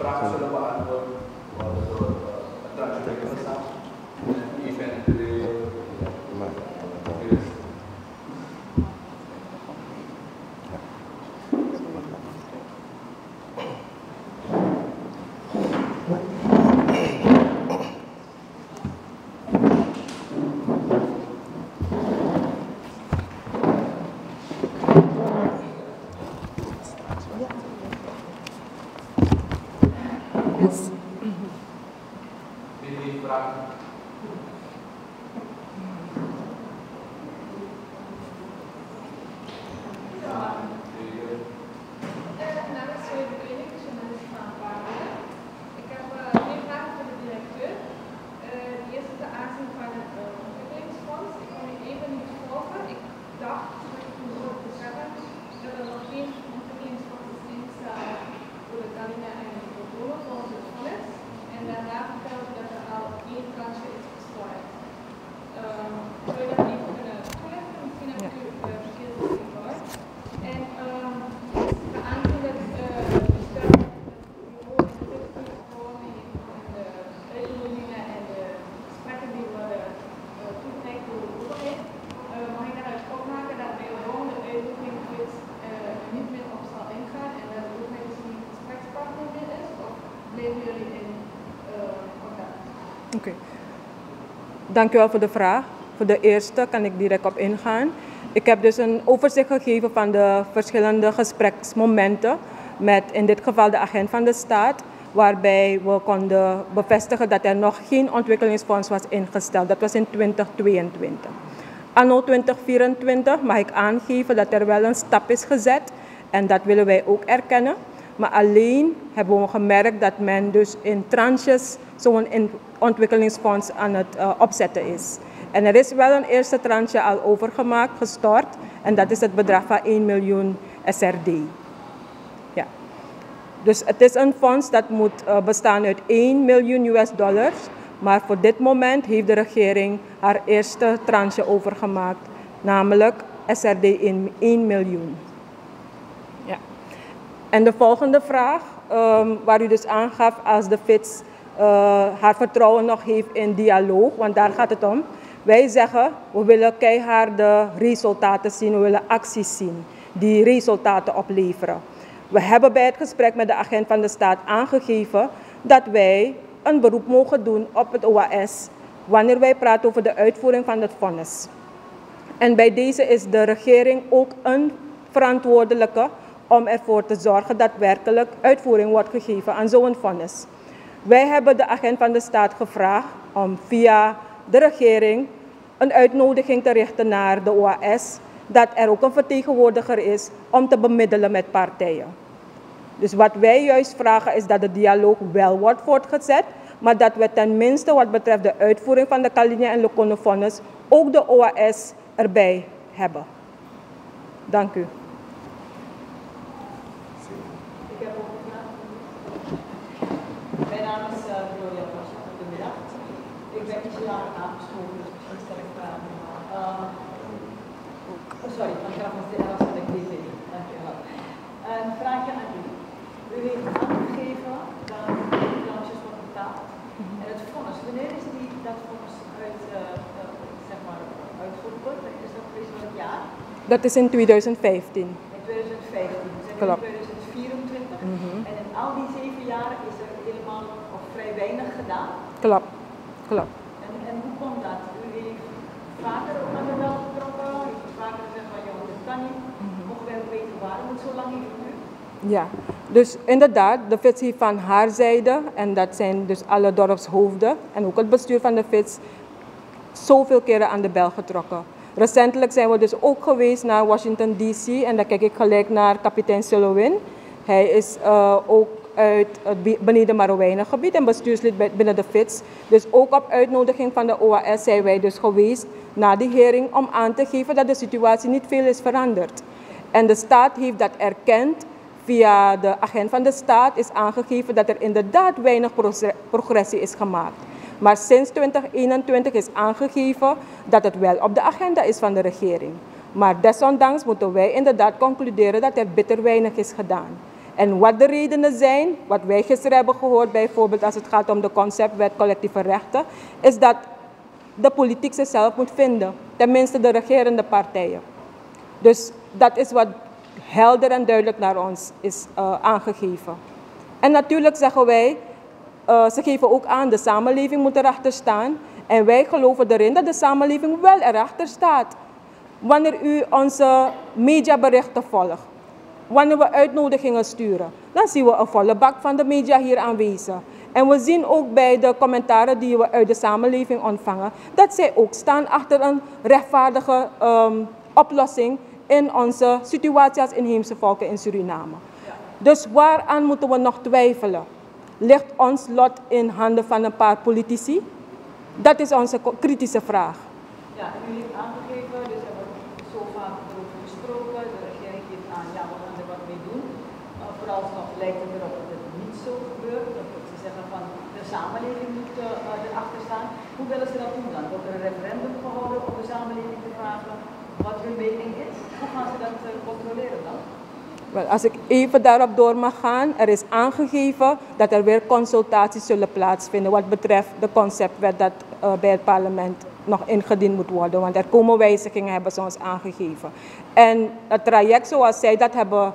vragen zullen beantwoorden door het transfer staan. Eventueel. Dank u wel voor de vraag. Voor de eerste kan ik direct op ingaan. Ik heb dus een overzicht gegeven van de verschillende gespreksmomenten met in dit geval de agent van de staat, waarbij we konden bevestigen dat er nog geen ontwikkelingsfonds was ingesteld. Dat was in 2022. Anno 2024 mag ik aangeven dat er wel een stap is gezet en dat willen wij ook erkennen. Maar alleen hebben we gemerkt dat men dus in tranches zo'n ontwikkelingsfonds aan het opzetten is. En er is wel een eerste tranche al overgemaakt, gestort. En dat is het bedrag van 1 miljoen SRD. Ja. Dus het is een fonds dat moet bestaan uit 1 miljoen US dollars. Maar voor dit moment heeft de regering haar eerste tranche overgemaakt. Namelijk SRD in 1 miljoen. Ja. En de volgende vraag, waar u dus aangaf als de FITS haar vertrouwen nog heeft in dialoog, want daar gaat het om. Wij zeggen, we willen keiharde resultaten zien, we willen acties zien die resultaten opleveren. We hebben bij het gesprek met de agent van de staat aangegeven dat wij een beroep mogen doen op het OAS wanneer wij praten over de uitvoering van het vonnis. En bij deze is de regering ook een verantwoordelijke om ervoor te zorgen dat werkelijk uitvoering wordt gegeven aan zo'n vonnis. Wij hebben de agent van de staat gevraagd om via de regering een uitnodiging te richten naar de OAS, dat er ook een vertegenwoordiger is om te bemiddelen met partijen. Dus wat wij juist vragen is dat de dialoog wel wordt voortgezet, maar dat we tenminste wat betreft de uitvoering van de Kalinia en Lokono-vonnis ook de OAS erbij hebben. Dank u. Mijn naam is Gloria Pasha, goedemiddag. Ik ben iets langer aangeschoven, dus misschien stel ik vragen. Sorry, van Graf van de DV. Dank u wel. Een vraagje aan u. U heeft aangegeven dat de financiën worden betaald. En het fonds, wanneer is dat fonds uitgeroepen? Is dat precies welk jaar? Dat is in 2015. In 2015. We zijn Klopt. in 2024. En in al die 7 jaar is er helemaal of vrij weinig gedaan. Klopt. Klopt. En hoe komt dat? U heeft vaker ook aan de bel getrokken, u heeft vaker gezegd van jongen, dit kan niet. Mogen wij ook weten waarom het zo lang heeft geduurd? Ja, dus inderdaad, de FITS heeft van haar zijde, en dat zijn dus alle dorpshoofden en ook het bestuur van de FITS, zoveel keren aan de bel getrokken. Recentelijk zijn we dus ook geweest naar Washington DC en daar kijk ik gelijk naar kapitein Silowin. Hij is ook uit het beneden Marowijnengebied en bestuurslid binnen de FITS. Dus ook op uitnodiging van de OAS zijn wij dus geweest naar die hearing om aan te geven dat de situatie niet veel is veranderd. En de staat heeft dat erkend. Via de agent van de staat is aangegeven dat er inderdaad weinig progressie is gemaakt. Maar sinds 2021 is aangegeven dat het wel op de agenda is van de regering. Maar desondanks moeten wij inderdaad concluderen dat er bitter weinig is gedaan. En wat de redenen zijn, wat wij gisteren hebben gehoord, bijvoorbeeld als het gaat om de conceptwet collectieve rechten, is dat de politiek zichzelf moet vinden. Tenminste de regerende partijen. Dus dat is wat helder en duidelijk naar ons is aangegeven. En natuurlijk zeggen wij, ze geven ook aan, de samenleving moet erachter staan. En wij geloven erin dat de samenleving wel erachter staat. Wanneer u onze mediaberichten volgt, wanneer we uitnodigingen sturen, dan zien we een volle bak van de media hier aanwezig. En we zien ook bij de commentaren die we uit de samenleving ontvangen, dat zij ook staan achter een rechtvaardige oplossing in onze situatie als inheemse volken in Suriname. Dus waaraan moeten we nog twijfelen? Ligt ons lot in handen van een paar politici? Dat is onze kritische vraag. Ja, en u heeft aangegeven, dus hebben we zo vaak erover gesproken, de regering geeft aan, ja, we gaan er wat mee doen. Vooralsnog lijkt het erop dat het niet zo gebeurt, dat ze zeggen van de samenleving moet erachter staan. Hoe willen ze dat doen dan? Wordt er een referendum gehouden om de samenleving te vragen wat hun mening is? Hoe gaan ze dat controleren dan? Wel, als ik even daarop door mag gaan, er is aangegeven dat er weer consultaties zullen plaatsvinden wat betreft de conceptwet dat bij het parlement nog ingediend moet worden. Want er komen wijzigingen, hebben ze ons aangegeven. En het traject zoals zij dat hebben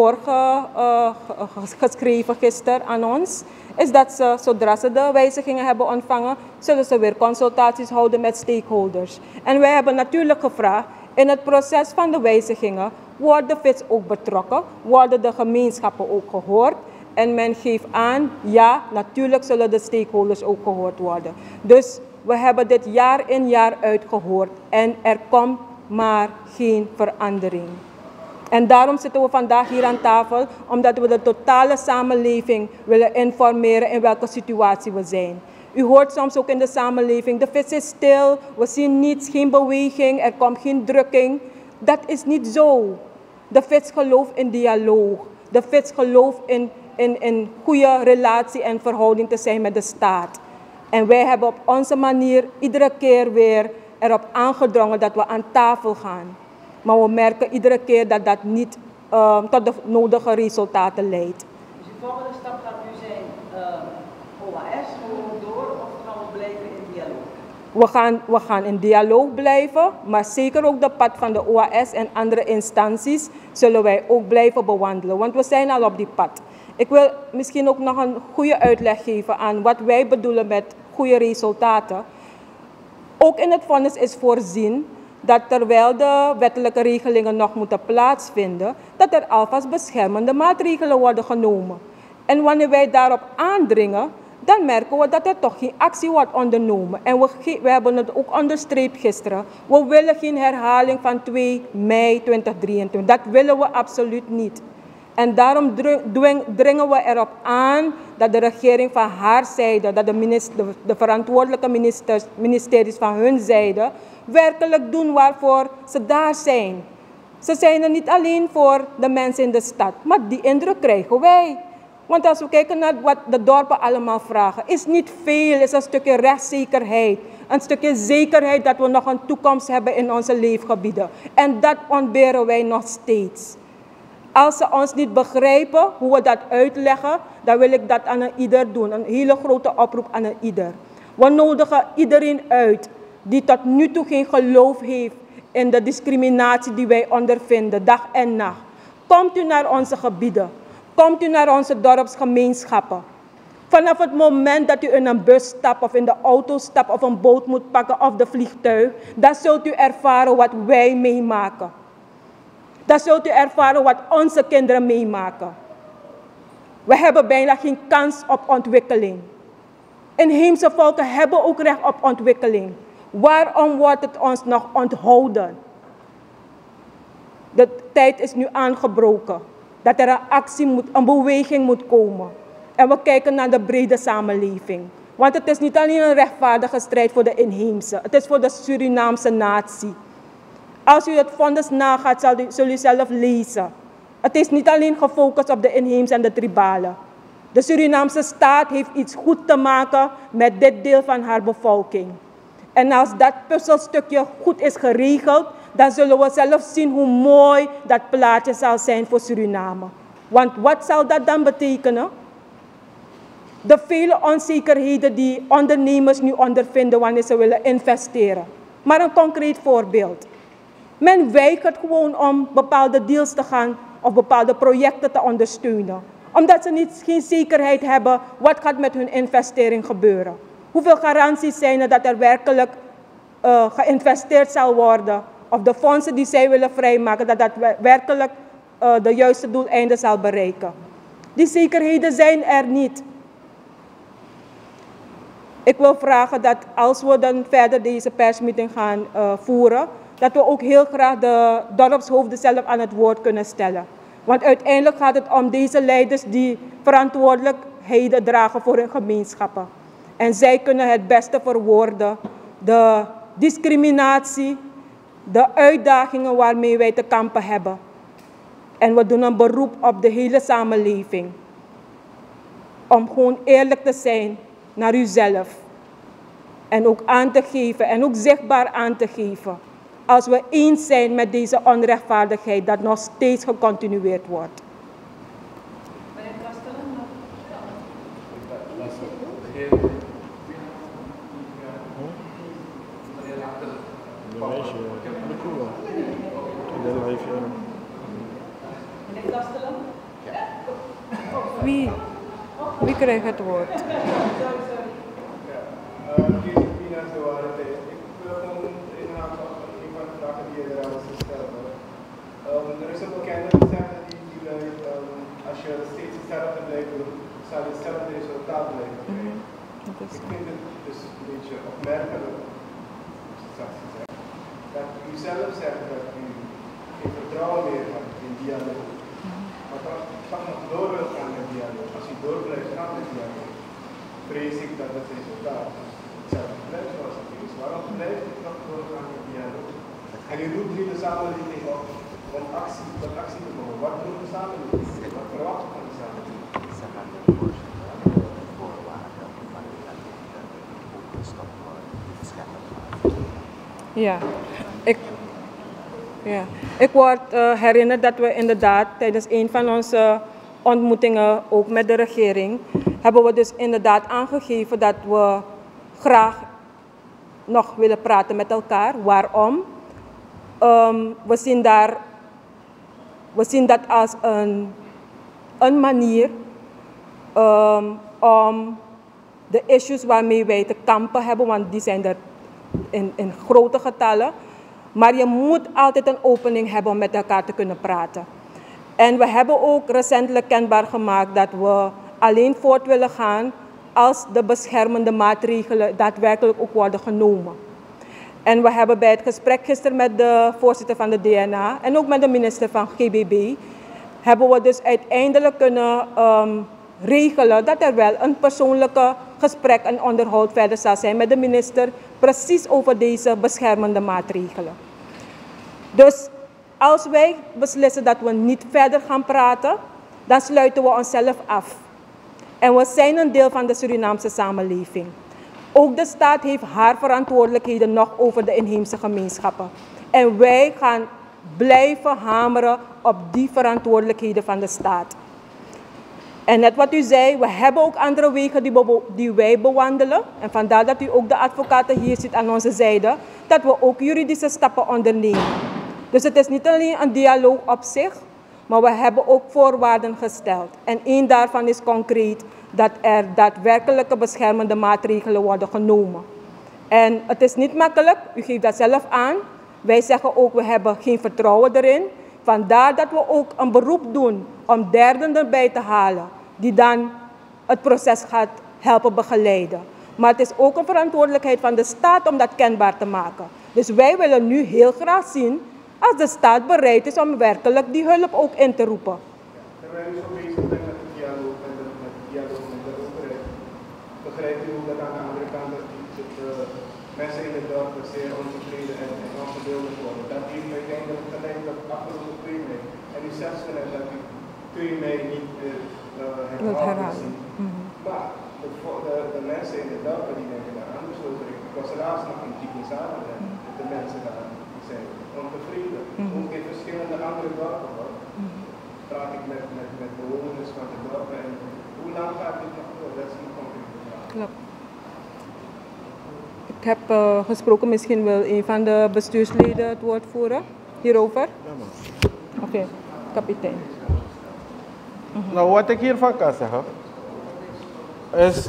voorgeschreven gisteren aan ons, is dat ze, zodra ze de wijzigingen hebben ontvangen, zullen ze weer consultaties houden met stakeholders. En wij hebben natuurlijk gevraagd, in het proces van de wijzigingen worden FITS ook betrokken, worden de gemeenschappen ook gehoord. En men geeft aan, ja, natuurlijk zullen de stakeholders ook gehoord worden. Dus we hebben dit jaar in jaar uit gehoord en er komt maar geen verandering. En daarom zitten we vandaag hier aan tafel, omdat we de totale samenleving willen informeren in welke situatie we zijn. U hoort soms ook in de samenleving, de FITS is stil, we zien niets, geen beweging, er komt geen drukking. Dat is niet zo. De FITS gelooft in dialoog. De FITS gelooft in goede relatie en verhouding te zijn met de staat. En wij hebben op onze manier iedere keer weer erop aangedrongen dat we aan tafel gaan. Maar we merken iedere keer dat dat niet tot de nodige resultaten leidt. Dus de volgende stap gaat nu zijn OAS, gewoon door, of gaan we blijven in dialoog? We gaan in dialoog blijven, maar zeker ook de pad van de OAS en andere instanties zullen wij ook blijven bewandelen, want we zijn al op die pad. Ik wil misschien ook nog een goede uitleg geven aan wat wij bedoelen met goede resultaten. Ook in het vonnis is voorzien dat terwijl de wettelijke regelingen nog moeten plaatsvinden, dat er alvast beschermende maatregelen worden genomen. En wanneer wij daarop aandringen, dan merken we dat er toch geen actie wordt ondernomen. En we hebben het ook onderstreept gisteren. We willen geen herhaling van 2 mei 2023. Dat willen we absoluut niet. En daarom dringen we erop aan dat de regering van haar zijde, dat de verantwoordelijke ministeries van hun zijde, werkelijk doen waarvoor ze daar zijn. Ze zijn er niet alleen voor de mensen in de stad, maar die indruk krijgen wij. Want als we kijken naar wat de dorpen allemaal vragen, is niet veel, is een stukje rechtszekerheid. Een stukje zekerheid dat we nog een toekomst hebben in onze leefgebieden. En dat ontberen wij nog steeds. Als ze ons niet begrijpen hoe we dat uitleggen, dan wil ik dat aan een ieder doen. Een hele grote oproep aan een ieder. We nodigen iedereen uit die tot nu toe geen geloof heeft in de discriminatie die wij ondervinden, dag en nacht. Komt u naar onze gebieden. Komt u naar onze dorpsgemeenschappen. Vanaf het moment dat u in een bus stapt of in de auto stapt of een boot moet pakken of de vliegtuig, dan zult u ervaren wat wij meemaken. Dan zult u ervaren wat onze kinderen meemaken. We hebben bijna geen kans op ontwikkeling. Inheemse volken hebben ook recht op ontwikkeling. Waarom wordt het ons nog onthouden? De tijd is nu aangebroken. Dat er een actie moet, een beweging moet komen. En we kijken naar de brede samenleving. Want het is niet alleen een rechtvaardige strijd voor de inheemse. Het is voor de Surinaamse natie. Als u het vonnis nagaat, zul u zelf lezen. Het is niet alleen gefocust op de inheemse en de tribalen. De Surinaamse staat heeft iets goed te maken met dit deel van haar bevolking. En als dat puzzelstukje goed is geregeld, dan zullen we zelf zien hoe mooi dat plaatje zal zijn voor Suriname. Want wat zal dat dan betekenen? De vele onzekerheden die ondernemers nu ondervinden wanneer ze willen investeren. Maar een concreet voorbeeld. Men weigert gewoon om bepaalde deals te gaan of bepaalde projecten te ondersteunen. Omdat ze geen zekerheid hebben wat gaat met hun investering gebeuren. Hoeveel garanties zijn er dat er werkelijk geïnvesteerd zal worden? Of de fondsen die zij willen vrijmaken, dat dat werkelijk de juiste doeleinden zal bereiken. Die zekerheden zijn er niet. Ik wil vragen dat als we dan verder deze persmeeting gaan voeren, dat we ook heel graag de dorpshoofden zelf aan het woord kunnen stellen. Want uiteindelijk gaat het om deze leiders die verantwoordelijkheden dragen voor hun gemeenschappen. En zij kunnen het beste verwoorden de discriminatie, de uitdagingen waarmee wij te kampen hebben. En we doen een beroep op de hele samenleving. Om gewoon eerlijk te zijn naar uzelf. En ook aan te geven en ook zichtbaar aan te geven. Als we eens zijn met deze onrechtvaardigheid dat nog steeds gecontinueerd wordt. Meneer Kastelen, meneer Kastelen? Wie krijgt het woord? Er is een bekende gezegde die luidt, als je steeds hetzelfde blijft doen, zal je hetzelfde resultaat blijven krijgen. Ik vind het dus een beetje opmerkelijk, dat u zelf zegt dat u geen vertrouwen meer hebt in dialoog. Maar toch nog door wilt gaan met dialoog. Als u door blijft gaan met dialoog, vrees ik dat het resultaat hetzelfde blijft zoals het is. Waarom blijft u toch doorgaan met dialoog? En u roept nu de samenleving op om tot actie te komen. Wat doet de samenleving? Wat verwacht u van de samenleving? Ik word herinnerd dat we inderdaad tijdens een van onze ontmoetingen, ook met de regering, hebben we dus inderdaad aangegeven dat we graag nog willen praten met elkaar. Waarom? We zien dat als een manier om de issues waarmee wij te kampen hebben, want die zijn er in grote getallen. Maar je moet altijd een opening hebben om met elkaar te kunnen praten. En we hebben ook recentelijk kenbaar gemaakt dat we alleen voort willen gaan als de beschermende maatregelen daadwerkelijk ook worden genomen. En we hebben bij het gesprek gisteren met de voorzitter van de DNA en ook met de minister van GBB, hebben we dus uiteindelijk kunnen regelen dat er wel een persoonlijke gesprek en onderhoud verder zal zijn met de minister, precies over deze beschermende maatregelen. Dus als wij beslissen dat we niet verder gaan praten, dan sluiten we onszelf af. En we zijn een deel van de Surinaamse samenleving. Ook de staat heeft haar verantwoordelijkheden nog over de inheemse gemeenschappen. En wij gaan blijven hameren op die verantwoordelijkheden van de staat. En net wat u zei, we hebben ook andere wegen die wij bewandelen. En vandaar dat u ook de advocaten hier zit aan onze zijde, dat we ook juridische stappen ondernemen. Dus het is niet alleen een dialoog op zich, maar we hebben ook voorwaarden gesteld. En één daarvan is concreet dat er daadwerkelijke beschermende maatregelen worden genomen. En het is niet makkelijk, u geeft dat zelf aan. Wij zeggen ook, we hebben geen vertrouwen erin. Vandaar dat we ook een beroep doen om derden erbij te halen, die dan het proces gaat helpen begeleiden. Maar het is ook een verantwoordelijkheid van de staat om dat kenbaar te maken. Dus wij willen nu heel graag zien als de staat bereid is om werkelijk die hulp ook in te roepen. Terwijl u zo bezig bent met de dialoog met de overheid, begrijpt u ook dat aan de andere kant de mensen in het dorp zeer ontevreden en onverdeeld worden. Dat heeft uiteindelijk geleid tot afgelopen 2 mei. En u zegt net dat u 2 mei niet herhalen. Maar de mensen in het dorp die denken daaraan. Dus ik was laatst nog in Tikenzade met de mensen daar. Die zijn ontevreden. Ook in verschillende andere dorpen praat ik met dorpen. En hoe lang gaat dit nog door? Dat is een concrete vraag. Klopt. Ik heb gesproken, misschien wil een van de bestuursleden het woord voeren hierover. Oké, kapitein. Nou, wat ik hiervan kan zeggen, is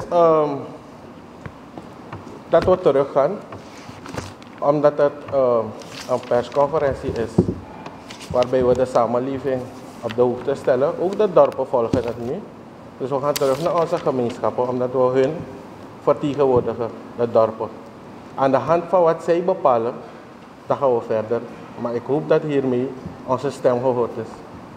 dat we teruggaan, omdat het een persconferentie is, waarbij we de samenleving op de hoogte stellen. Ook de dorpen volgen het nu. Dus we gaan terug naar onze gemeenschappen, omdat we hun vertegenwoordigen, de dorpen. Aan de hand van wat zij bepalen, dan gaan we verder. Maar ik hoop dat hiermee onze stem gehoord is.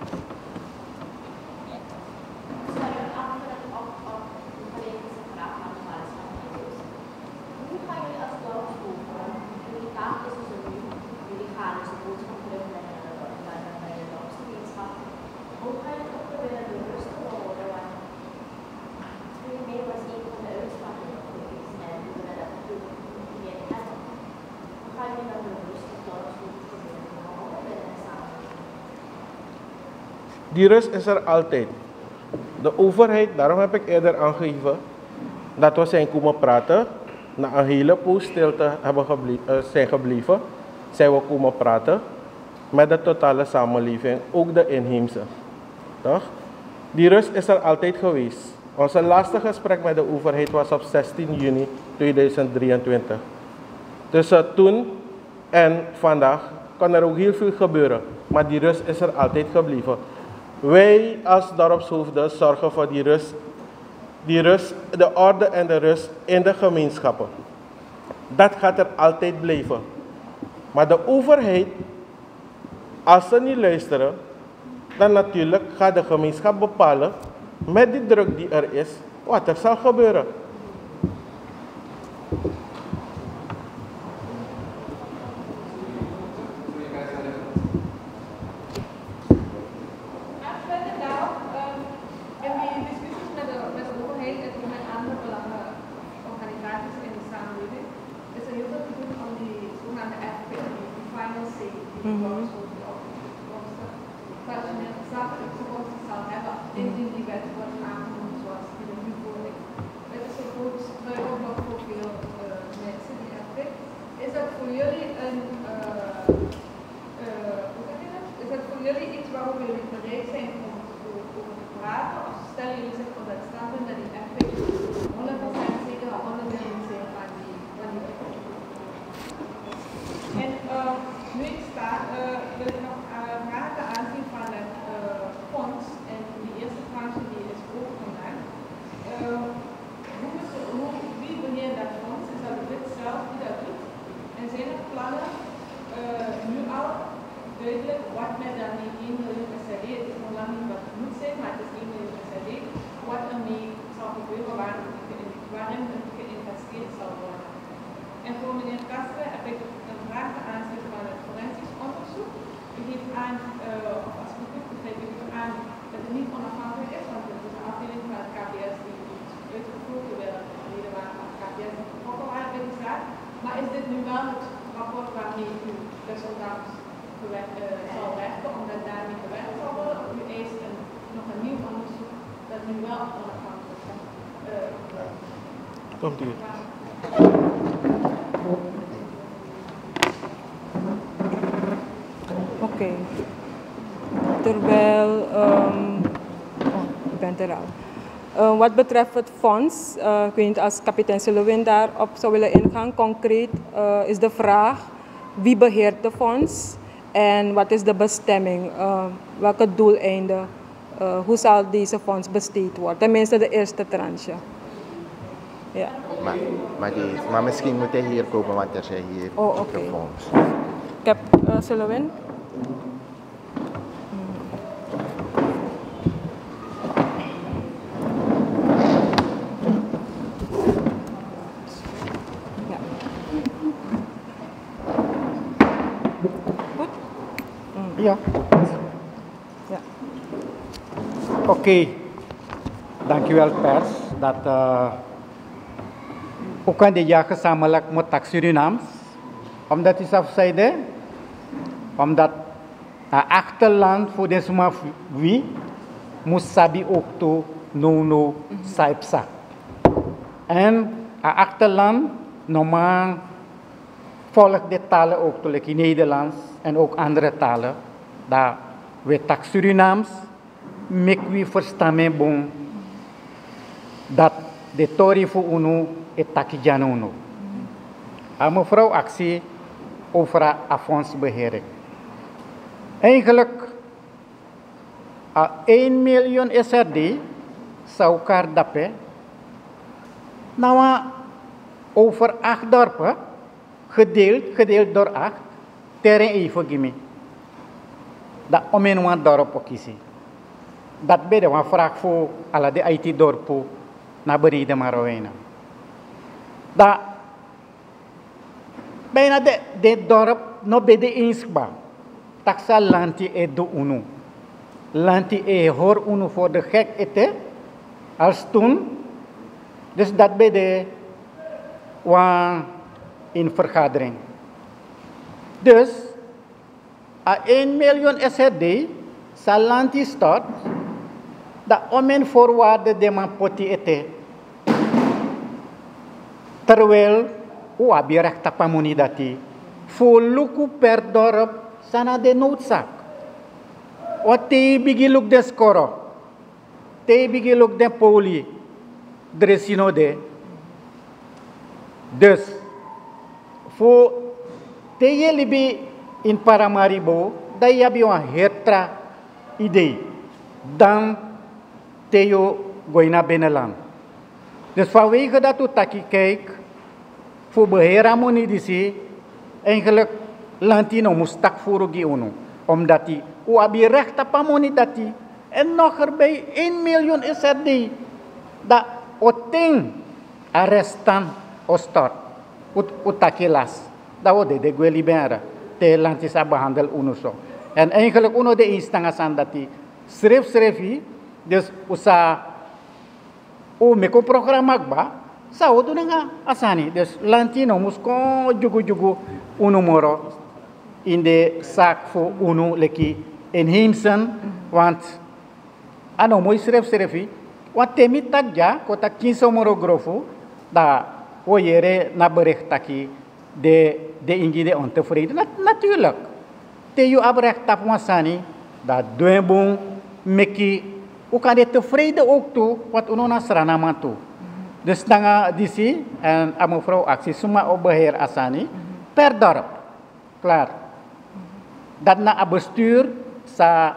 Die rust is er altijd. De overheid, daarom heb ik eerder aangegeven dat we zijn komen praten. Na een hele poos stilte zijn gebleven, zijn we komen praten met de totale samenleving, ook de inheemse. Toch? Die rust is er altijd geweest. Onze laatste gesprek met de overheid was op 16 juni 2023. Tussen toen en vandaag kan er ook heel veel gebeuren, maar die rust is er altijd gebleven. Wij als dorpshoofden zorgen voor die rust, de orde en de rust in de gemeenschappen. Dat gaat er altijd blijven. Maar de overheid, als ze niet luisteren, dan natuurlijk gaat de gemeenschap bepalen, met die druk die er is, wat er zal gebeuren. Komt u. Oké. Terwijl, ik ben er al. Wat betreft het fonds, ik weet niet als kapitein Selewin daarop zou willen ingaan. Concreet is de vraag, wie beheert de fonds en wat is de bestemming? Welke doeleinden? Hoe zal deze fonds besteed worden? Tenminste de eerste tranche. Ja. Maar misschien moet hij hier komen, want er zijn hier de fonds. Ik heb Selewin. Ja. Goed? Ja. Ja. Oké. Dankjewel pers. Dat ook aan de jaar gezamenlijk met tak Surinaams. Omdat is afzijde. Omdat het achterland voor deze maar wie. musabi ook toe no saipsa. En a achterland normaal volgt de talen ook toe, like Nederlands en ook andere talen. Dat we tak Surinaams, mek we verstaan me bon dat de tori voor unu et takijano unu. Mevrouw actie over affondsbeheering. Eigenlijk 1 miljoen SRD zou elkaar dappen. Nou, over 8 dorpen, gedeeld door 8, terrein even gimme. Dat om in een dorp ook is. Dat ben een vraag voor alle de IT-dorpen naar beneden Marowijnen. Dat bijna de dorp nog bij de inschba. Taksa lanti e do unu. Lanti e hoor unu voor de gek eten. Als toen. Dus dat bij de in vergadering. Dus, 1 miljoen SRD, salanti start, dat om een voorwaarde de man poti eten. Terwijl, abi recht tapamoni dati, voor luku per dorp, sana de noodzaak. Wat te bigiluk de skoro, te bigiluk de poli, dresino de. Dus, voor te je libi in Paramaribo, dat je hebt een hertra idee. Dan te je gooi naar binnenland. Dus vanwege dat u taki kijkt, voor beheer amonitie, eigenlijk lantino moest tak voor uno. Omdat die, u heb je recht op amonitie. En nog erbij 1 miljoen SRD. Dat oting arrestan o start. Utakilas. Dat wordt de guelibera. Te lantisa behandel uno zo. En eigenlijk uno de instangas aan dat die schreef. Dus usa meko programma ba. Sao tu nga asani. Dus lantino musko jugu uno moro in de zaak voor uno leki inheemsen. Want ano mooi schreef. Want temi tagja kota 15 moro grofo da oyere na bericht taki de ingide ontevreden. Natuurlijk. Te je abrecht tap wasani da doenbon meki u kan de tevreden ook toe wat uno na sranama toe. Dus dan disi en mevrouw actie suma op beheer asani per dorp. Klaar. Dat na a bestuur sa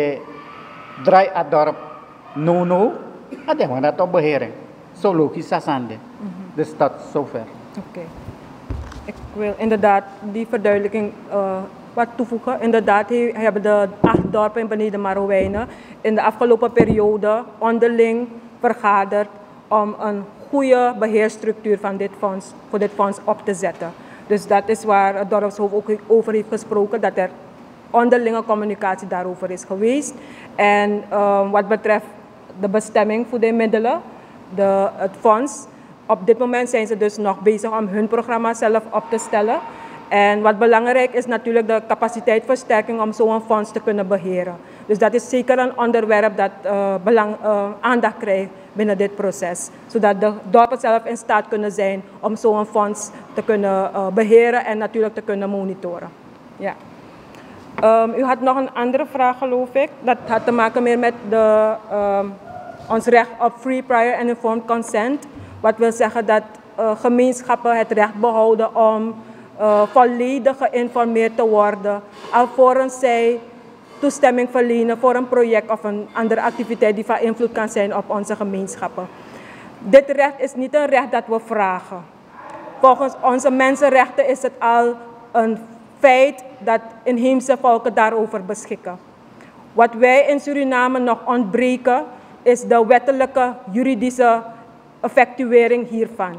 draai a dorp no. Ada yang dat op behering. Zo logisch asande. Dus dat zover. Oké. Ik wil inderdaad die verduidelijking wat toevoegen. Inderdaad, hebben de 8 dorpen in beneden Marowijnen in de afgelopen periode onderling vergaderd om een goede beheerstructuur van voor dit fonds op te zetten. Dus dat is waar het dorpshoofd ook over heeft gesproken, dat er onderlinge communicatie daarover is geweest. En wat betreft de bestemming voor de middelen, het fonds, op dit moment zijn ze dus nog bezig om hun programma zelf op te stellen. En wat belangrijk is natuurlijk de capaciteitsversterking om zo'n fonds te kunnen beheren. Dus dat is zeker een onderwerp dat aandacht krijgt binnen dit proces. Zodat de dorpen zelf in staat kunnen zijn om zo'n fonds te kunnen beheren en natuurlijk te kunnen monitoren. Ja. U had nog een andere vraag, geloof ik. Dat had te maken meer met ons recht op free, prior and informed consent. Wat wil zeggen dat gemeenschappen het recht behouden om volledig geïnformeerd te worden, alvorens zij toestemming verlenen voor een project of een andere activiteit die van invloed kan zijn op onze gemeenschappen. Dit recht is niet een recht dat we vragen. Volgens onze mensenrechten is het al een feit dat inheemse volken daarover beschikken. Wat wij in Suriname nog ontbreken, is de wettelijke juridische effectuering hiervan.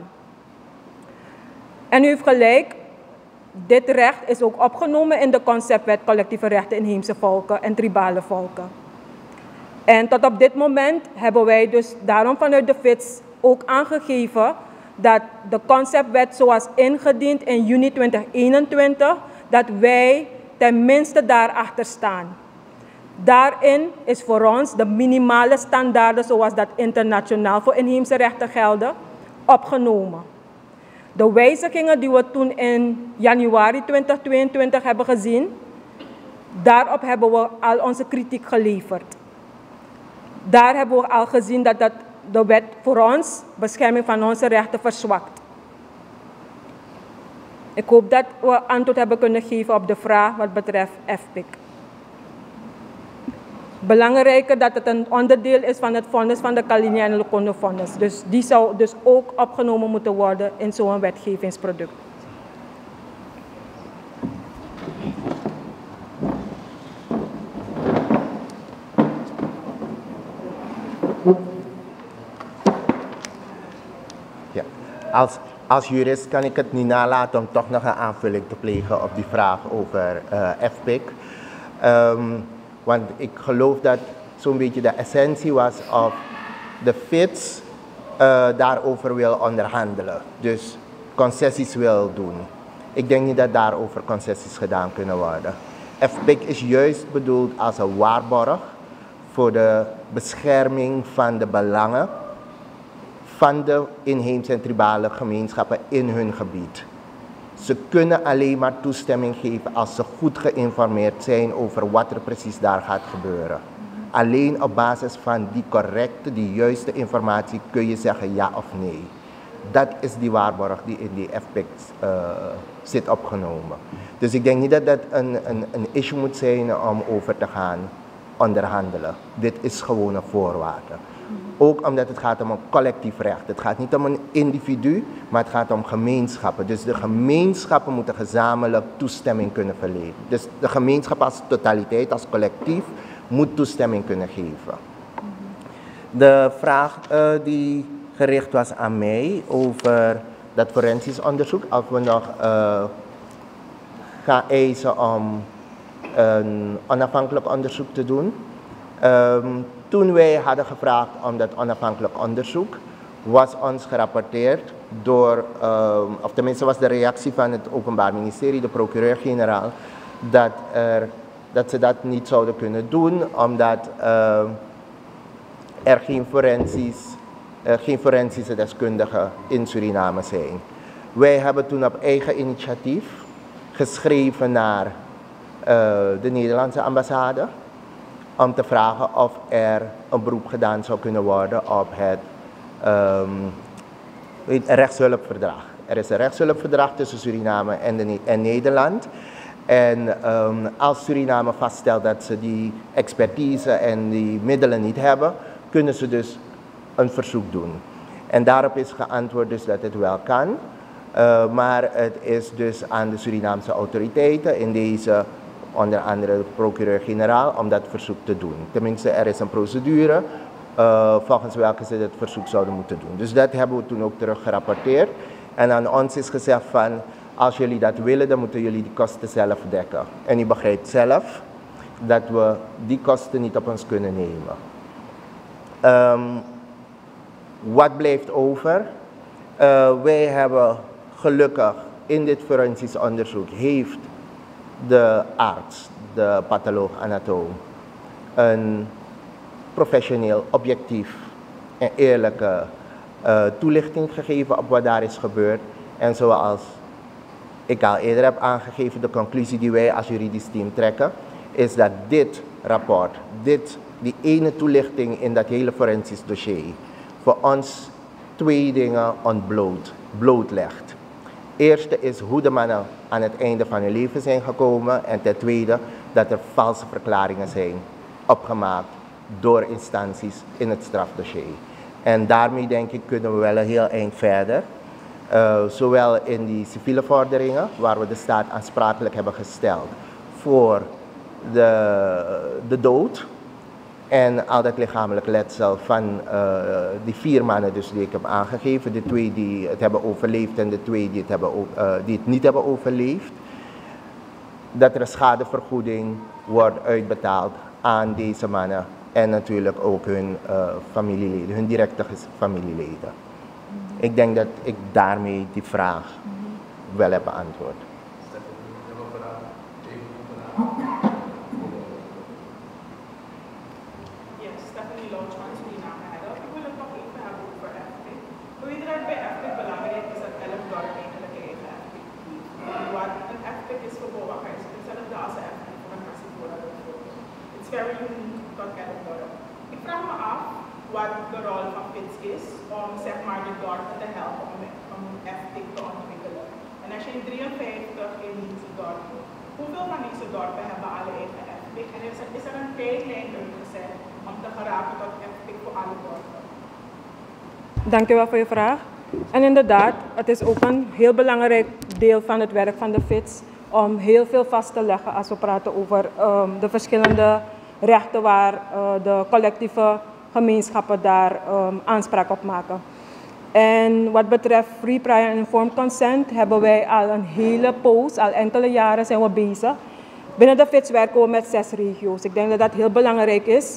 En u heeft gelijk, dit recht is ook opgenomen in de conceptwet collectieve rechten inheemse volken en tribale volken. En tot op dit moment hebben wij dus daarom vanuit de FITS ook aangegeven dat de conceptwet zoals ingediend in juni 2021, dat wij tenminste daarachter staan. Daarin is voor ons de minimale standaarden zoals dat internationaal voor inheemse rechten gelden, opgenomen. De wijzigingen die we toen in januari 2022 hebben gezien, daarop hebben we al onze kritiek geleverd. Daar hebben we al gezien dat de wet voor ons, bescherming van onze rechten, verzwakt. Ik hoop dat we antwoord hebben kunnen geven op de vraag wat betreft FPIC. Belangrijker dat het een onderdeel is van het vonnis van de Kalinia en Lokondo vonnis. Dus die zou dus ook opgenomen moeten worden in zo'n wetgevingsproduct. Ja, als jurist kan ik het niet nalaten om toch nog een aanvulling te plegen op die vraag over FPIC. Want ik geloof dat zo'n beetje de essentie was of de FITS daarover wil onderhandelen. Dus concessies wil doen. Ik denk niet dat daarover concessies gedaan kunnen worden. FPIC is juist bedoeld als een waarborg voor de bescherming van de belangen van de inheemse en tribale gemeenschappen in hun gebied. Ze kunnen alleen maar toestemming geven als ze goed geïnformeerd zijn over wat er precies daar gaat gebeuren. Alleen op basis van die correcte, die juiste informatie kun je zeggen ja of nee. Dat is die waarborg die in die FPIC zit opgenomen. Dus ik denk niet dat dat een issue moet zijn om over te gaan onderhandelen. Dit is gewoon een voorwaarde. Ook omdat het gaat om een collectief recht. Het gaat niet om een individu, maar het gaat om gemeenschappen. Dus de gemeenschappen moeten gezamenlijk toestemming kunnen verlenen. Dus de gemeenschap als totaliteit, als collectief, moet toestemming kunnen geven. De vraag die gericht was aan mij over dat forensisch onderzoek, of we nog gaan eisen om een onafhankelijk onderzoek te doen. Toen wij hadden gevraagd om dat onafhankelijk onderzoek, was ons gerapporteerd door, of tenminste was de reactie van het Openbaar Ministerie, de procureur-generaal, dat ze dat niet zouden kunnen doen, omdat er geen forensische deskundigen in Suriname zijn. Wij hebben toen op eigen initiatief geschreven naar de Nederlandse ambassade om te vragen of er een beroep gedaan zou kunnen worden op het rechtshulpverdrag. Er is een rechtshulpverdrag tussen Suriname en Nederland. En als Suriname vaststelt dat ze die expertise en die middelen niet hebben, kunnen ze dus een verzoek doen. En daarop is geantwoord dus dat het wel kan. Maar het is dus aan de Surinaamse autoriteiten, in deze onder andere de procureur-generaal, om dat verzoek te doen. Tenminste, er is een procedure volgens welke ze het verzoek zouden moeten doen. Dus dat hebben we toen ook terug gerapporteerd. En aan ons is gezegd van, als jullie dat willen, dan moeten jullie die kosten zelf dekken. En u begrijpt zelf dat we die kosten niet op ons kunnen nemen. Wat blijft over? Wij hebben gelukkig in dit forensisch onderzoek heeft de arts, de patholoog-anatoom, een professioneel, objectief en eerlijke toelichting gegeven op wat daar is gebeurd. En zoals ik al eerder heb aangegeven, de conclusie die wij als juridisch team trekken, is dat dit rapport, die ene toelichting in dat hele forensisch dossier, voor ons twee dingen blootlegt. Eerste is hoe de mannen aan het einde van hun leven zijn gekomen. En ten tweede dat er valse verklaringen zijn opgemaakt door instanties in het strafdossier. En daarmee denk ik kunnen we wel een heel eind verder. Zowel in die civiele vorderingen, waar we de staat aansprakelijk hebben gesteld voor de dood. En al dat lichamelijk letsel van die 4 mannen dus die ik heb aangegeven. De 2 die het hebben overleefd en de 2 die het niet hebben overleefd. Dat er een schadevergoeding wordt uitbetaald aan deze mannen. En natuurlijk ook hun familieleden, hun directe familieleden. Ik denk dat ik daarmee die vraag wel heb beantwoord. launch van Suriname hebben. Ik wil het nog even hebben over FPIC. Uiteraard bij FPIC belangrijk is dat elk dorp eigenlijk een eigen FPIC heeft. Wat een FPIC is voor Boaca is hetzelfde als een FPIC voor een Cassipora bijvoorbeeld. It's very unique tot elk dorp. Ik vraag me af wat de rol van FITS is om zeg maar de dorpen te helpen om een FPIC te ontwikkelen. En als je in 53 in deze dorpen, hoeveel van deze dorpen hebben alle eigen FPIC? En is er een tijdlijn uitgezet om te geraken tot FPIC voor alle dorpen? Dank u wel voor je vraag. En inderdaad, het is ook een heel belangrijk deel van het werk van de FITS om heel veel vast te leggen als we praten over de verschillende rechten waar de collectieve gemeenschappen daar aanspraak op maken. En wat betreft free, prior en informed consent hebben wij al een hele poos, al enkele jaren zijn we bezig. Binnen de FITS werken we met 6 regio's. Ik denk dat dat heel belangrijk is.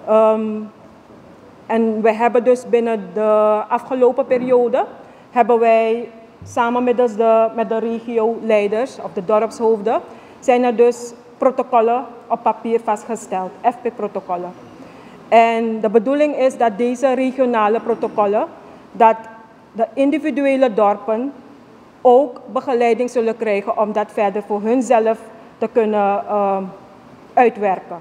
En we hebben dus binnen de afgelopen periode, hebben wij samen met de regio-leiders of de dorpshoofden, zijn er dus protocollen op papier vastgesteld, FPIC-protocollen. En de bedoeling is dat deze regionale protocollen, dat de individuele dorpen ook begeleiding zullen krijgen om dat verder voor hunzelf te kunnen uitwerken.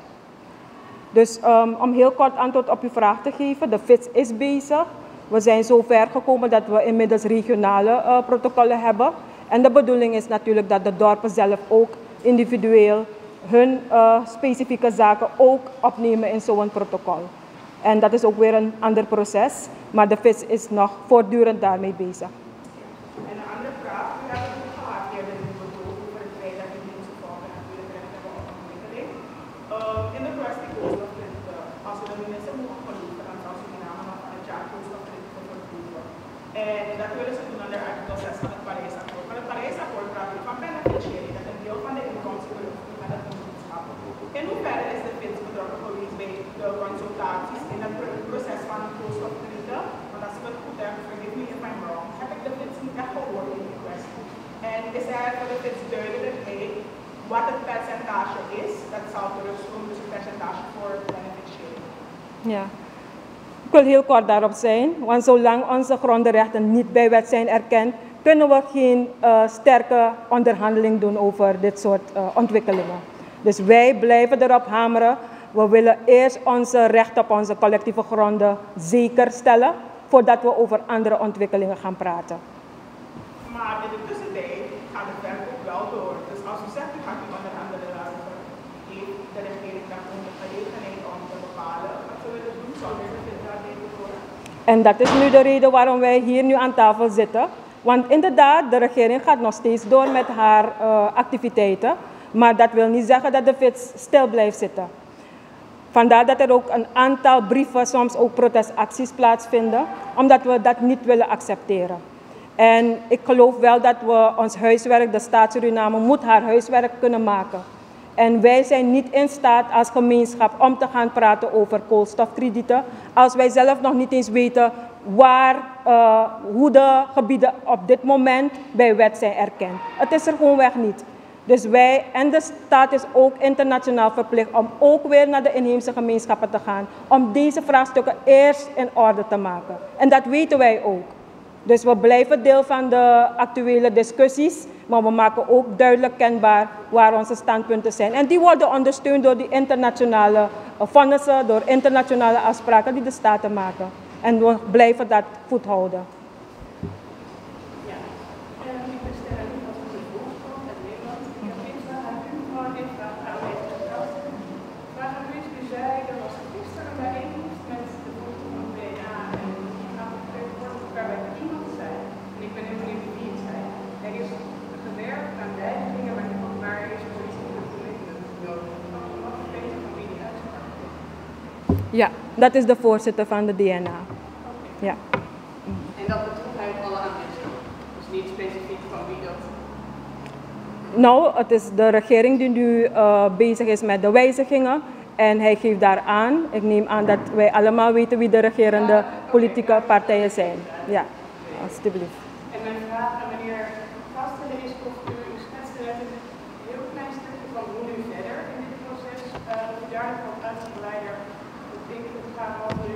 Dus om heel kort antwoord op uw vraag te geven, de FITS is bezig. We zijn zo ver gekomen dat we inmiddels regionale protocollen hebben. En de bedoeling is natuurlijk dat de dorpen zelf ook individueel hun specifieke zaken ook opnemen in zo'n protocol. En dat is ook weer een ander proces, maar de FITS is nog voortdurend daarmee bezig. En een andere vraag, we hebben het gehad eerder in het betoog over het feit dat we deze vormen natuurlijk recht hebben op ontwikkeling. In de kwestie koolstofkredieten, als we de minister mogen geloven, dan zou Suriname nog van het jaar koolstofkredieten vervoeren. En dat willen ze doen onder artikel 6 van het Parijsakkoord. Van het Parijsakkoord praat we van beneficiëring, dat een deel van de inkomsten wordt van het gemeenschap. In hoeverre is de FITS betrokken geweest bij de consultaties in het proces van koolstofkredieten? Want als ik het goed heb, forgive me if I'm wrong, heb ik de FITS niet echt gehoord in die kwestie. En is er voor de FITS duidelijkheid wat het percentage is dat zou terugstromen, dus het percentage voor beneficiëring? Ja. Ik wil heel kort daarop zijn, want zolang onze grondrechten niet bij wet zijn erkend, kunnen we geen sterke onderhandeling doen over dit soort ontwikkelingen. Dus wij blijven erop hameren. We willen eerst onze recht op onze collectieve gronden zeker stellen, voordat we over andere ontwikkelingen gaan praten. Maar in de tussentijd gaat het werk ook wel door. Dus als u zegt, u gaat die onderhandelingen laten, heeft de regering dan ook de gelegenheid om te bepalen wat ze willen doen, zou er daarmee worden? En dat is nu de reden waarom wij hier nu aan tafel zitten. Want inderdaad, de regering gaat nog steeds door met haar activiteiten. Maar dat wil niet zeggen dat de FITS stil blijft zitten. Vandaar dat er ook een aantal brieven, soms ook protestacties plaatsvinden, omdat we dat niet willen accepteren. En ik geloof wel dat we ons huiswerk, de staat Suriname moet haar huiswerk kunnen maken. En wij zijn niet in staat als gemeenschap om te gaan praten over koolstofkredieten, als wij zelf nog niet eens weten hoe de gebieden op dit moment bij wet zijn erkend. Het is er gewoonweg niet. Dus wij en de staat is ook internationaal verplicht om ook weer naar de inheemse gemeenschappen te gaan, om deze vraagstukken eerst in orde te maken. En dat weten wij ook. Dus we blijven deel van de actuele discussies, maar we maken ook duidelijk kenbaar waar onze standpunten zijn. En die worden ondersteund door die internationale vonnissen, door internationale afspraken die de staten maken. En we blijven dat goed houden. Ja, dat is de voorzitter van de DNA. Ja. En dat betreft uit alle aanwezig, dus niet specifiek van wie dat? Nou, het is de regering die nu bezig is met de wijzigingen en hij geeft daar aan. Ik neem aan dat wij allemaal weten wie de regerende politieke partijen zijn. Ja, alstublieft. En mijn vraag aan meneer Vastelen is of u schetste net een heel klein stukje van hoe nu verder in dit proces, of u daar nog als leider denkt het gaat over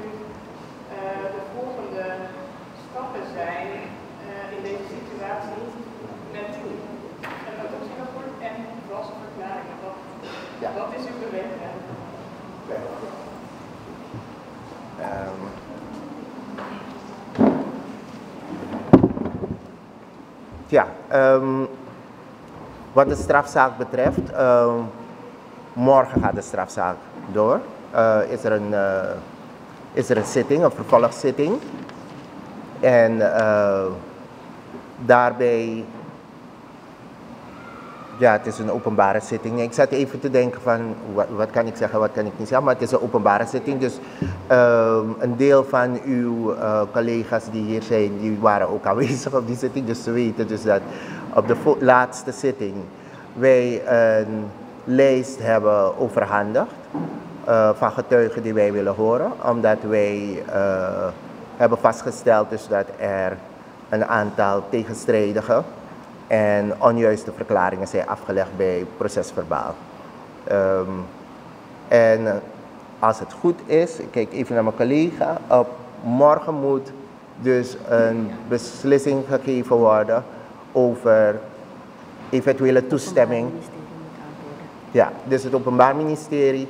Wat de strafzaak betreft, morgen gaat de strafzaak door. Is er een zitting, een vervolgzitting. En daarbij, ja, het is een openbare zitting. Ik zat even te denken van, wat kan ik zeggen, wat kan ik niet zeggen, maar het is een openbare zitting. Dus een deel van uw collega's die hier zijn, die waren ook aanwezig op die zitting. Dus ze weten dus dat op de laatste zitting wij een lijst hebben overhandigd van getuigen die wij willen horen. Omdat wij hebben vastgesteld dus dat er een aantal tegenstrijdige en onjuiste verklaringen zijn afgelegd bij procesverbaal. En als het goed is, ik kijk even naar mijn collega, op morgen moet dus een beslissing gegeven worden over eventuele toestemming. Ja, dus het Openbaar Ministerie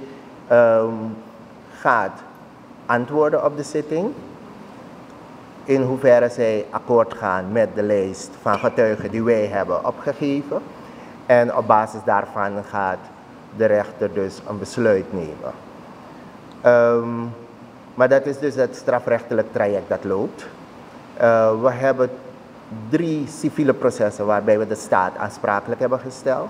gaat antwoorden op de zitting. In hoeverre zij akkoord gaan met de lijst van getuigen die wij hebben opgegeven. En op basis daarvan gaat de rechter dus een besluit nemen. Maar dat is dus het strafrechtelijk traject dat loopt. We hebben 3 civiele processen waarbij we de staat aansprakelijk hebben gesteld.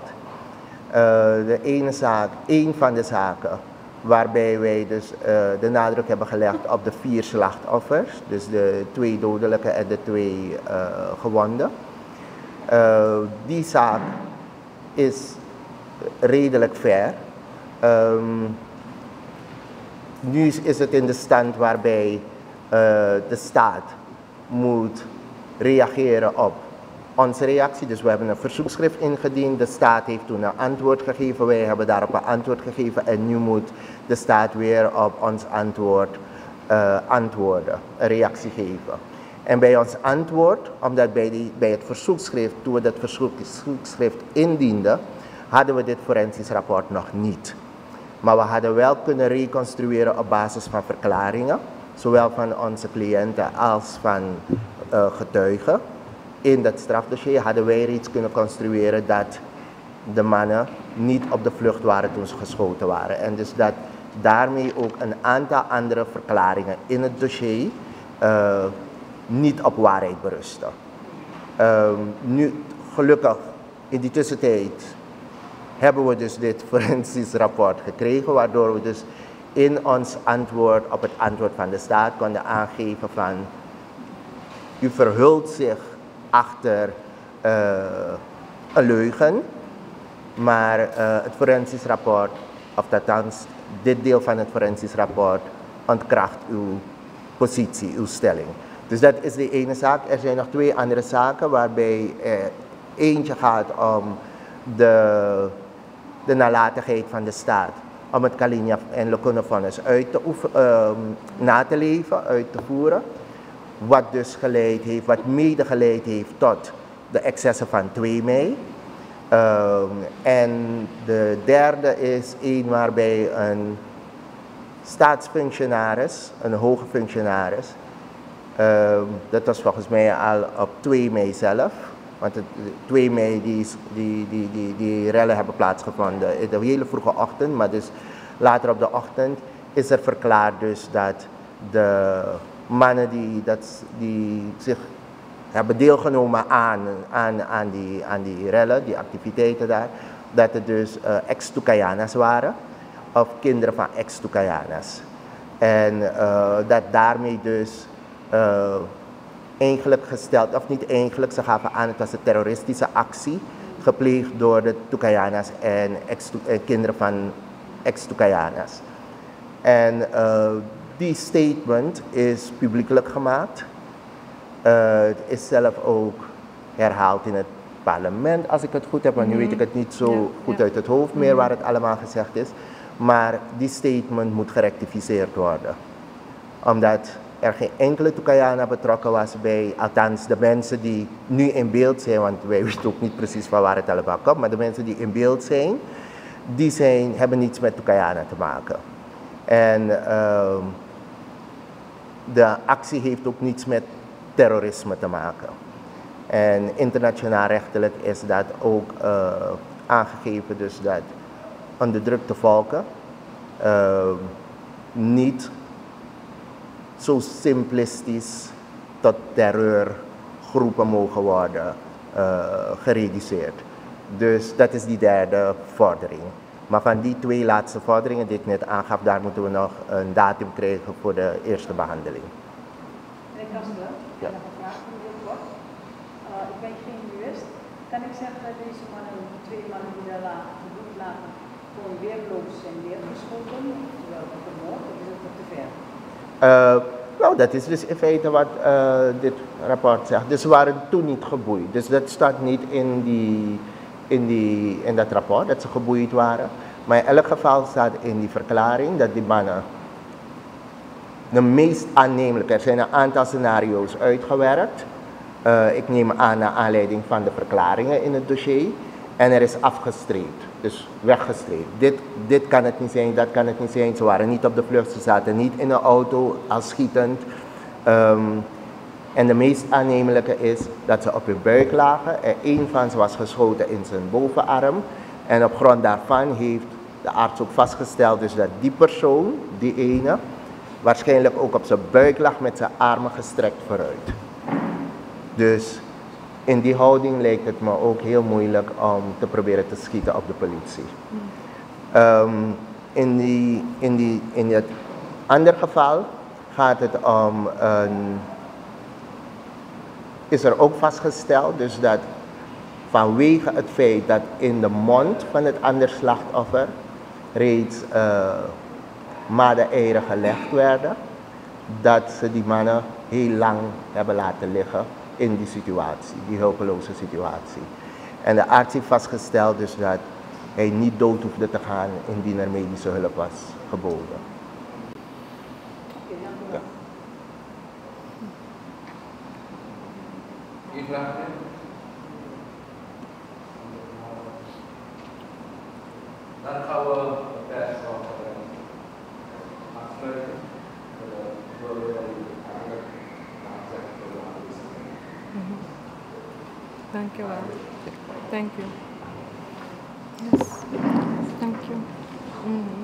Een van de zaken waarbij wij dus de nadruk hebben gelegd op de 4 slachtoffers, dus de 2 dodelijke en de 2 gewonden. Die zaak is redelijk ver. Nu is het in de stand waarbij de staat moet reageren op onze reactie. Dus we hebben een verzoekschrift ingediend. De staat heeft toen een antwoord gegeven. Wij hebben daarop een antwoord gegeven. En nu moet de staat weer op ons antwoord antwoorden, een reactie geven. En bij ons antwoord, omdat bij het verzoekschrift, toen we dat verzoekschrift indienden, hadden we dit forensisch rapport nog niet. Maar we hadden wel kunnen reconstrueren op basis van verklaringen, zowel van onze cliënten als van getuigen. In dat strafdossier hadden wij reeds kunnen construeren dat de mannen niet op de vlucht waren toen ze geschoten waren. En dus dat daarmee ook een aantal andere verklaringen in het dossier niet op waarheid berusten. Nu, gelukkig, in die tussentijd hebben we dus dit forensisch rapport gekregen, waardoor we dus in ons antwoord op het antwoord van de staat konden aangeven van, u verhult zich achter een leugen, maar het forensisch rapport, of althans dit deel van het forensisch rapport, ontkracht uw positie, uw stelling. Dus dat is de ene zaak. Er zijn nog 2 andere zaken waarbij eentje gaat om de nalatigheid van de staat om het Kalinjaf en Lokuno-vonnis na te leven, uit te voeren. Wat dus geleid heeft, wat mede geleid heeft tot de excessen van 2 mei. En de derde is een waarbij een staatsfunctionaris, een hoge functionaris, dat was volgens mij al op 2 mei zelf, want 2 mei die rellen hebben plaatsgevonden in de hele vroege ochtend, maar dus later op de ochtend is er verklaard dus dat de mannen die zich hebben deelgenomen aan die rellen, die activiteiten daar, dat het dus ex-Tucayanas waren, of kinderen van ex-Tucayanas. En dat daarmee dus eigenlijk gesteld, of niet eigenlijk, ze gaven aan, het was een terroristische actie, gepleegd door de Tucayanas en kinderen van ex-Tucayanas. En die statement is publiekelijk gemaakt. Het is zelf ook herhaald in het parlement, als ik het goed heb, maar nu weet ik het niet zo goed uit het hoofd meer waar het allemaal gezegd is. Maar die statement moet gerectificeerd worden. Omdat er geen enkele Tucayana betrokken was bij, althans de mensen die nu in beeld zijn, want wij weten ook niet precies van waar het allemaal komt, maar de mensen die in beeld zijn, hebben niets met Tucayana te maken. En de actie heeft ook niets met terrorisme te maken. En internationaal rechtelijk is dat ook aangegeven, dus dat onderdrukte volken niet zo simplistisch tot terreurgroepen mogen worden gereduceerd. Dus dat is die derde vordering. Maar van die twee laatste vorderingen die ik net aangaf, daar moeten we nog een datum krijgen voor de eerste behandeling. Meneer Kastler, ik heb nog een vraag voor u heel kort. Ik ben geen jurist. Kan ik zeggen dat deze mannen, de twee mannen die daar lagen, geboekt lagen, gewoon weerloos zijn neergeschoten, terwijl ze vermoord, of is het nog te ver? Nou, dat is dus in feite wat dit rapport zegt. Dus ze waren toen niet geboeid. Dus dat staat niet in dat rapport, dat ze geboeid waren. Maar in elk geval staat in die verklaring dat die mannen de meest aannemelijke, er zijn een aantal scenario's uitgewerkt. Ik neem aan naar aanleiding van de verklaringen in het dossier. En er is afgestreept, dus weggestreept. Dit kan het niet zijn, dat kan het niet zijn. Ze waren niet op de vlucht, ze zaten niet in een auto als schietend. En de meest aannemelijke is dat ze op hun buik lagen. En een van ze was geschoten in zijn bovenarm. En op grond daarvan heeft de arts ook vastgesteld dus dat die persoon, die ene, waarschijnlijk ook op zijn buik lag met zijn armen gestrekt vooruit. Dus in die houding lijkt het me ook heel moeilijk om te proberen te schieten op de politie. In het andere geval gaat het om is er ook vastgesteld dus dat vanwege het feit dat in de mond van het andere slachtoffer reeds madeneieren gelegd werden, dat ze die mannen heel lang hebben laten liggen in die situatie, die hulpeloze situatie. En de arts heeft vastgesteld dus dat hij niet dood hoefde te gaan indien er medische hulp was geboden. Ja. Eén vraag meer? Dan gaan we de pers afsluiten. Thank you. Thank you. Yes. Thank you.